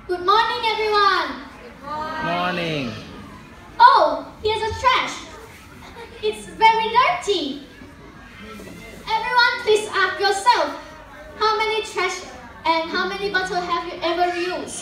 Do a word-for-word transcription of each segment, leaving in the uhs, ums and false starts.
Good morning, everyone. Morning. Oh, here's a trash. It's very dirty. Everyone, please ask yourself, how many trash and how many bottles have you ever used?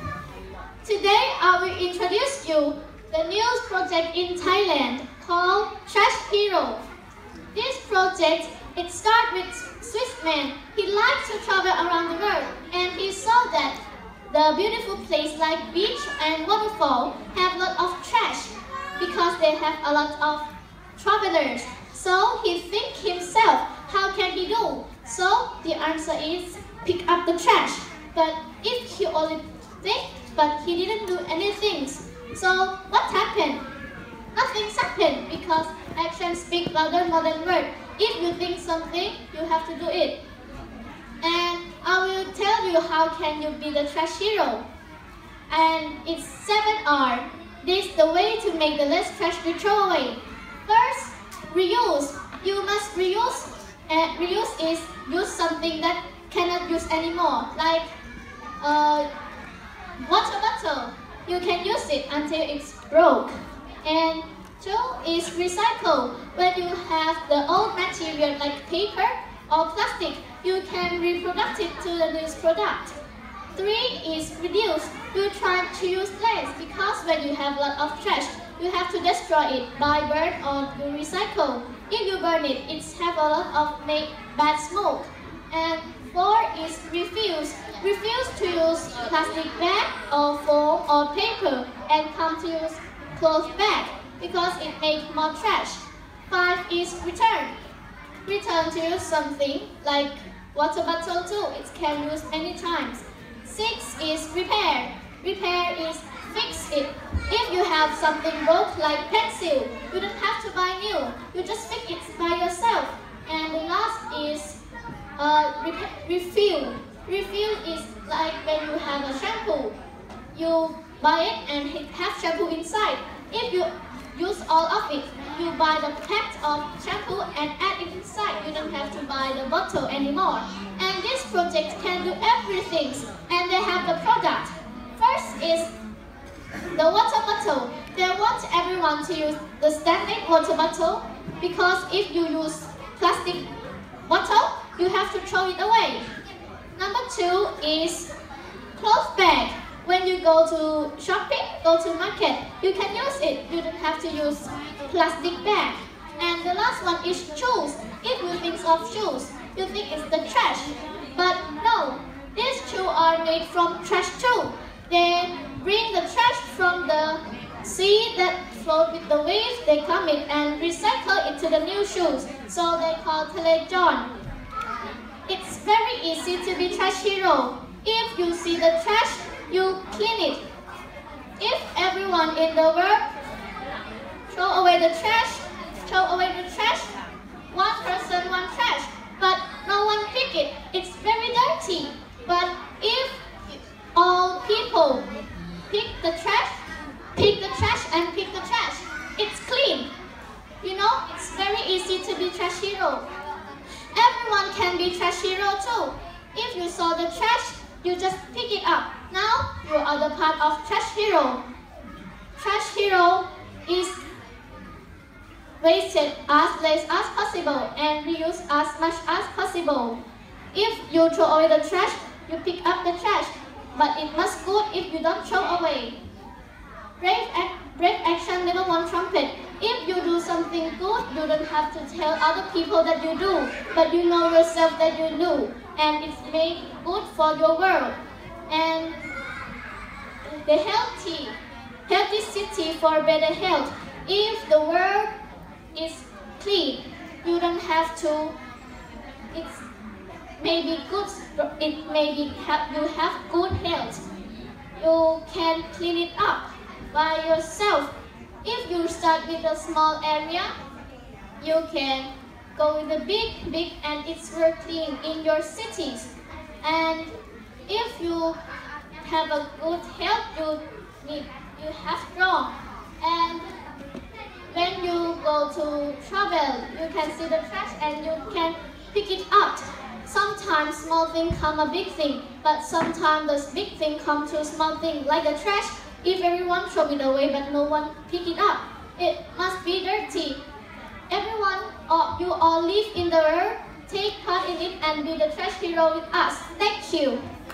Today, I will introduce you the new project in Thailand called Trash Hero. This project, it started with Swiss man. He liked to travel around the world, and he saw that the beautiful places like beach and waterfall have a lot of trash because they have a lot of travelers. So he think himself, how can he do? So the answer is pick up the trash. But if he only think, but he didn't do anything. So what happened? Nothing happened because action speaks louder more than words. If you think something, you have to do it. And I will tell you how can you be the trash hero. And it's seven R. This is the way to make the less trash you throw away. First, reuse. You must reuse. And reuse is use something that cannot use anymore. Like uh, water bottle. You can use it until it's broke. And two is recycle. When you have the old material like paper or plastic, you can reproduce it to the new product. Three is reduce. You try to use less because when you have a lot of trash, you have to destroy it by burn or you recycle. If you burn it, it have a lot of make bad smoke. And four is refuse. Refuse to use plastic bag or foam or paper and come to use cloth bag because it makes more trash. Five is return. Return to use something like water bottle too. It can use many times. Six is repair. Repair is fix it. If you have something broke like pencil, you don't have to buy new. You just fix it by yourself. And the last is uh, refill. Refill is like when you have a shampoo. You buy it and it have shampoo inside. If you use all of it, you buy the pack of shampoo and add it inside. You don't have to buy the bottle anymore. And this project can do everything. And they have the product. First is the water bottle. They want everyone to use the standing water bottle because if you use plastic bottle, you have to throw it away. Number two is cloth bag. When you go to shopping, go to market, you can use it. You don't have to use plastic bag. And the last one is shoes. If you think of shoes, you think it's the trash. But no, these shoes are made from trash too. They bring the trash from the sea that float with the waves. They come in and recycle it to the new shoes. So they call Telejon. It's very easy to be trash hero. If you see the trash, you clean it. If everyone in the world throw away the trash, throw away the trash, one person, one trash, but no one pick it, it's very dirty. But if all people pick the trash, pick the trash and pick the trash, it's clean. You know, it's very easy to be trash hero. Everyone can be trash hero too. If you saw the trash, you just pick it up. Now, you are the part of Trash Hero. Trash Hero is wasted as less as possible and reuse as much as possible. If you throw away the trash, you pick up the trash, but it must good if you don't throw away. Brave, ac brave action never won trumpet. If you do something good, you don't have to tell other people that you do, but you know yourself that you do, and it's made good for your world. And the healthy, healthy city for better health. If the world is clean, you don't have to. It's maybe good. It maybe have, you have good health. You can clean it up by yourself. If you start with a small area, you can go with a big, big, and it's very clean in your cities. And if you have a good health, you need, you have strong. And when you go to travel, you can see the trash and you can pick it up. Sometimes small thing come a big thing, but sometimes the big thing come to a small thing, like the trash. If everyone throw it away but no one pick it up, it must be dirty. Everyone, or you all live in the world, take part in it and be the trash hero with us. Thank you.